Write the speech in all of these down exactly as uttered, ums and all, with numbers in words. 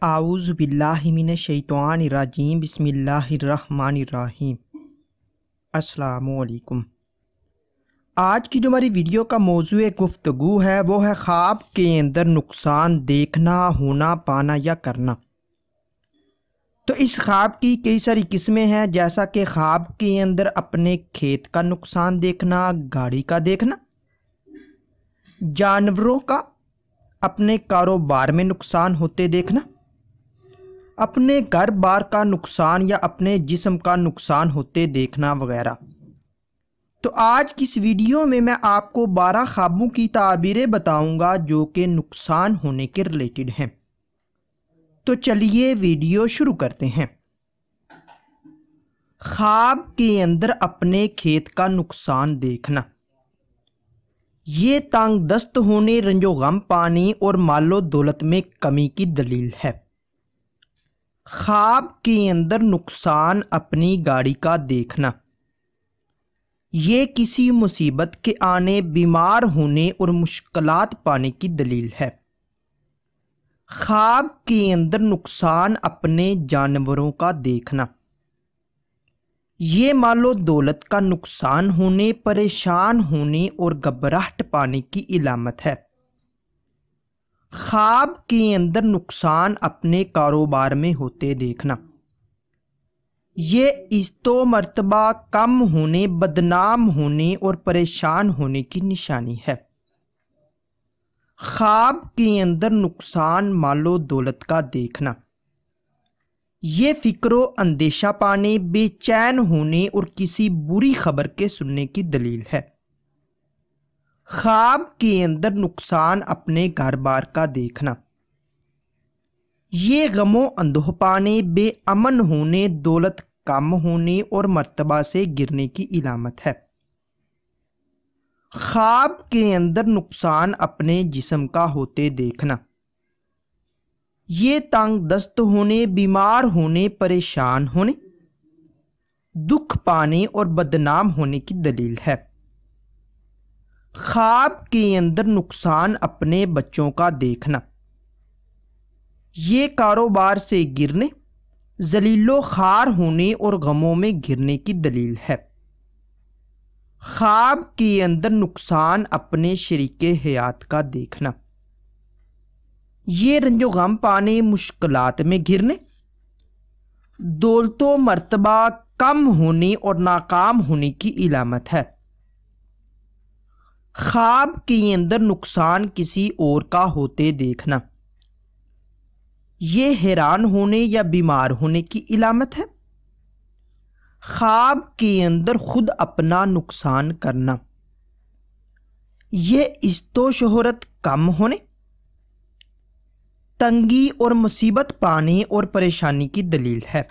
اعوذ باللہ من الشیطان الرجیم بسم اللہ الرحمن الرحیم۔ السلام علیکم۔ آج کی جو ہماری ویڈیو کا موضوع گفتگو ہے وہ ہے خواب کے اندر نقصان دیکھنا، ہونا، پانا یا کرنا۔ تو اس خواب کی کئی ساری قسمیں ہیں، جیسا کہ خواب کے اندر اپنے کھیت کا نقصان دیکھنا، گاڑی کا دیکھنا، جانوروں کا اپنے کاروبار میں نقصان ہوتے دیکھنا، اپنے گھر بار کا نقصان یا اپنے جسم کا نقصان ہوتے دیکھنا وغیرہ۔ تو آج کی اس ویڈیو میں میں آپ کو بارہ خوابوں کی تعبیریں بتاؤں گا جو کہ نقصان ہونے کے ریلیٹڈ ہیں۔ تو چلیے ویڈیو شروع کرتے ہیں۔ خواب کے اندر اپنے کھیت کا نقصان دیکھنا، یہ تنگ دست ہونے، رنج و غم پانے اور مال و دولت میں کمی کی دلیل ہے۔ خواب کے اندر نقصان اپنی گاڑی کا دیکھنا، یہ کسی مصیبت کے آنے، بیمار ہونے اور مشکلات پانے کی دلیل ہے۔ خواب کے اندر نقصان اپنے جانوروں کا دیکھنا، یہ مال و دولت کا نقصان ہونے، پریشان ہونے اور گھبراہٹ پانے کی علامت ہے۔ خواب کے اندر نقصان اپنے کاروبار میں ہوتے دیکھنا، یہ عزت و مرتبہ کم ہونے، بدنام ہونے اور پریشان ہونے کی نشانی ہے۔ خواب کے اندر نقصان مال و دولت کا دیکھنا، یہ فکر و اندیشہ پانے، بے چین ہونے اور کسی بری خبر کے سننے کی دلیل ہے۔ خواب کے اندر نقصان اپنے گھر بار کا دیکھنا، یہ غم و اندوہ پانے، بے امن ہونے، دولت کم ہونے اور مرتبہ سے گرنے کی علامت ہے۔ خواب کے اندر نقصان اپنے جسم کا ہوتے دیکھنا، یہ تنگ دست ہونے، بیمار ہونے، پریشان ہونے، دکھ پانے اور بدنام ہونے کی دلیل ہے۔ خواب کے اندر نقصان اپنے بچوں کا دیکھنا، یہ کاروبار سے گرنے، ذلیل و خوار ہونے اور غموں میں گرنے کی دلیل ہے۔ خواب کے اندر نقصان اپنے شریک حیات کا دیکھنا، یہ رنج و غم پانے، مشکلات میں گرنے، دولت و مرتبہ کم ہونے اور ناکام ہونے کی علامت ہے۔ خواب کے اندر نقصان کسی اور کا ہوتے دیکھنا، یہ حیران ہونے یا بیمار ہونے کی علامت ہے۔ خواب کے اندر خود اپنا نقصان کرنا، یہ عزت و شہرت کم ہونے، تنگی اور مصیبت پانے اور پریشانی کی دلیل ہے۔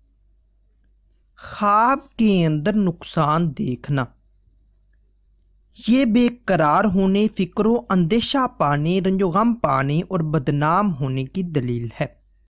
خواب کے اندر نقصان دیکھنا، یہ بے قرار ہونے، فکر و اندیشہ پانے، رنج و غم پانے اور بدنام ہونے کی دلیل ہے۔